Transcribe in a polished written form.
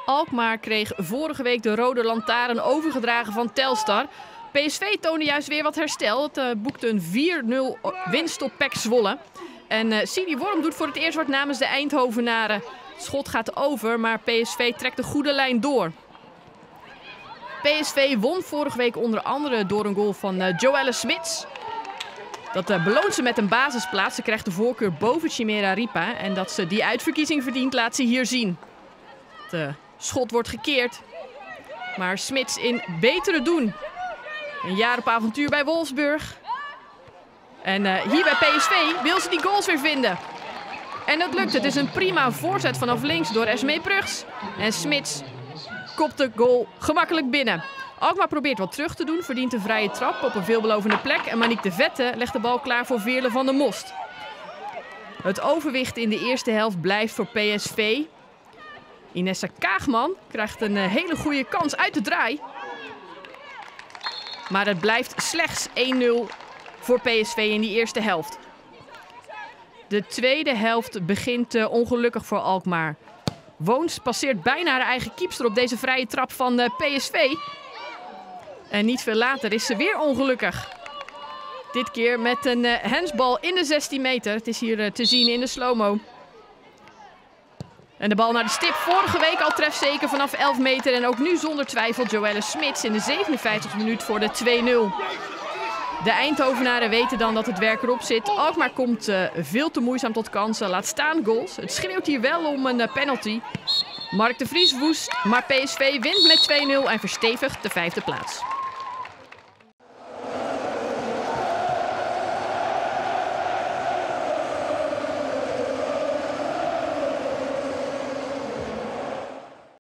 Alkmaar kreeg vorige week de rode lantaarn overgedragen van Telstar. PSV toonde juist weer wat herstel. Het boekte een 4-0 winst op PEC Zwolle. En Sidi Worm doet voor het eerst wat namens de Eindhovenaren. Het schot gaat over, maar PSV trekt de goede lijn door. PSV won vorige week onder andere door een goal van Joelle Smits. Dat beloont ze met een basisplaats. Ze krijgt de voorkeur boven Chimera Ripa. En dat ze die uitverkiezing verdient, laat ze hier zien. Het schot wordt gekeerd. Maar Smits in betere doen. Een jaar op avontuur bij Wolfsburg. En hier bij PSV wil ze die goals weer vinden. En dat lukt. Het is een prima voorzet vanaf links door Esmee Prugs. En Smits kopt de goal gemakkelijk binnen. Alkmaar probeert wat terug te doen, verdient een vrije trap op een veelbelovende plek. En Manique de Vette legt de bal klaar voor Veerle van der Most. Het overwicht in de eerste helft blijft voor PSV. Inessa Kaagman krijgt een hele goede kans uit de draai. Maar het blijft slechts 1-0 voor PSV in die eerste helft. De tweede helft begint ongelukkig voor Alkmaar. Woons passeert bijna haar eigen keepster op deze vrije trap van PSV. En niet veel later is ze weer ongelukkig. Dit keer met een handsbal in de 16 meter. Het is hier te zien in de slow-mo. En de bal naar de stip. Vorige week al trefzeker vanaf 11 meter. En ook nu zonder twijfel Joelle Smits in de 57e minuut voor de 2-0. De Eindhovenaren weten dan dat het werk erop zit. Alkmaar komt veel te moeizaam tot kansen. Laat staan goals. Het schreeuwt hier wel om een penalty. Mark de Vries woest, maar PSV wint met 2-0 en verstevigt de 5e plaats.